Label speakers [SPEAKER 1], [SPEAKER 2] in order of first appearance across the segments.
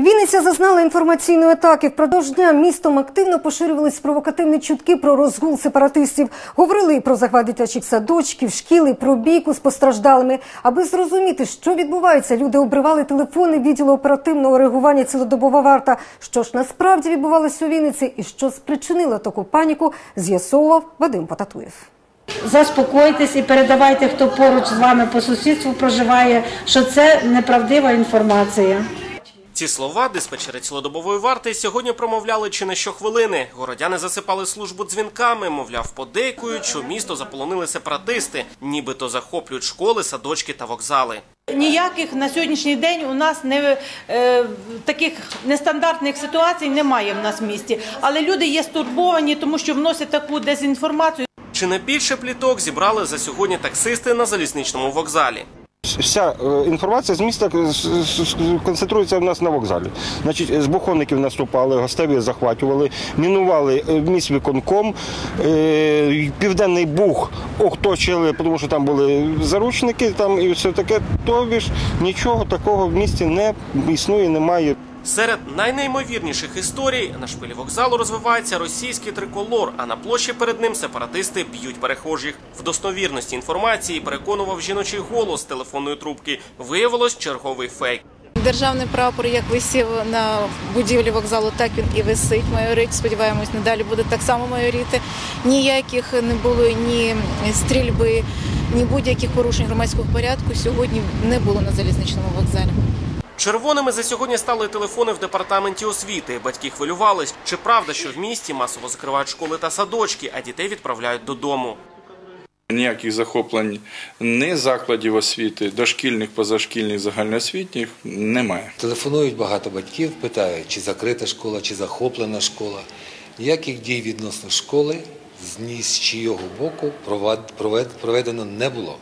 [SPEAKER 1] Вінниця зазнала інформаційної атаки. Впродовж дня містом активно поширювались провокативні чутки про розгул сепаратистів. Говорили і про захват дитячих садочків, шкіл, і про бійку з постраждалими. Аби зрозуміти, що відбувається, люди обривали телефони відділу оперативного реагування «Цілодобова варта». Що ж насправді відбувалося у Вінниці і що спричинило таку паніку, з'ясовував Вадим Потатуєв.
[SPEAKER 2] Заспокойтесь і передавайте, хто поруч з вами по сусідству проживає, що це неправдива інформація.
[SPEAKER 3] Ці слова диспетчери цілодобової варти сьогодні промовляли чи не щохвилини. Городяни засипали службу дзвінками, мовляв, подейкують, що місто заполонили сепаратисти, нібито захоплюють школи, садочки та вокзали.
[SPEAKER 2] Ніяких на сьогоднішній день у нас таких нестандартних ситуацій немає в нас в місті. Але люди є стурбовані, тому що вносять таку дезінформацію.
[SPEAKER 3] Чи не більше пліток зібрали за сьогодні таксисти на залізничному вокзалі?
[SPEAKER 4] Вся інформація з міста концентрується в нас на вокзалі. Значить, збуховників наступали, гостеві захватували, мінували міськвиконком, Південний Буг оточили, тому що там були заручники там і все таке. Тобі ж нічого такого в місті не існує, немає.
[SPEAKER 3] Серед найнеймовірніших історій на шпилі вокзалу розвивається російський триколор, а на площі перед ним сепаратисти б'ють перехожих. В достовірності інформації переконував жіночий голос з телефонної трубки. Виявилось черговий фейк.
[SPEAKER 5] Державний прапор, як висів на будівлі вокзалу, так він і висить, майорить. Сподіваємось, надалі буде так само майоріти. Ніяких не було ні стрільби, ні будь-яких порушень громадського порядку сьогодні не було на залізничному вокзалі.
[SPEAKER 3] Червоними за сьогодні стали телефони в департаменті освіти. Батьки хвилювались. Чи правда, що в місті масово закривають школи та садочки, а дітей відправляють додому?
[SPEAKER 6] Ніяких захоплень ні закладів освіти, дошкільних, позашкільних, загальноосвітніх немає.
[SPEAKER 7] Телефонують багато батьків, питають, чи закрита школа, чи захоплена школа. Ніяких дій відносно школи з чийого боку проведено не було.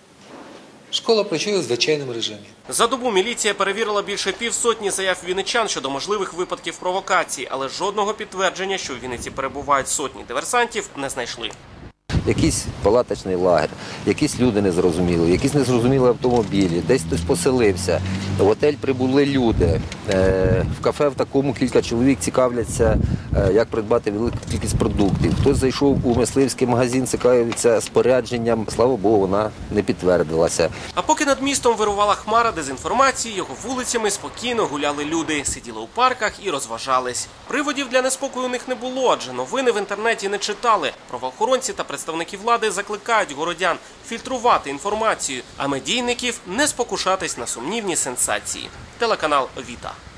[SPEAKER 7] Школа працює в звичайному режимі.
[SPEAKER 3] За добу міліція перевірила більше півсотні заяв вінничан щодо можливих випадків провокації, але жодного підтвердження, що в Вінниці перебувають сотні диверсантів, не знайшли.
[SPEAKER 8] Якийсь палаточний лагер, якісь люди незрозумілі, якісь незрозумілі автомобілі, десь хтось поселився, в готель прибули люди, в кафе в такому кілька чоловік цікавляться, як придбати велику кількість продуктів. Хтось зайшов у мисливський магазин, цікавиться спорядженням, слава Богу, вона не підтвердилася.
[SPEAKER 3] А поки над містом вирувала хмара дезінформації, його вулицями спокійно гуляли люди, сиділи у парках і розважались. Приводів для неспокою у них не було, адже новини в інтернеті не читали. Правоохоронці та представники влади закликають городян фільтрувати інформацію, а медійників не спокушатись на сумнівні сенсації. Телеканал «Віта».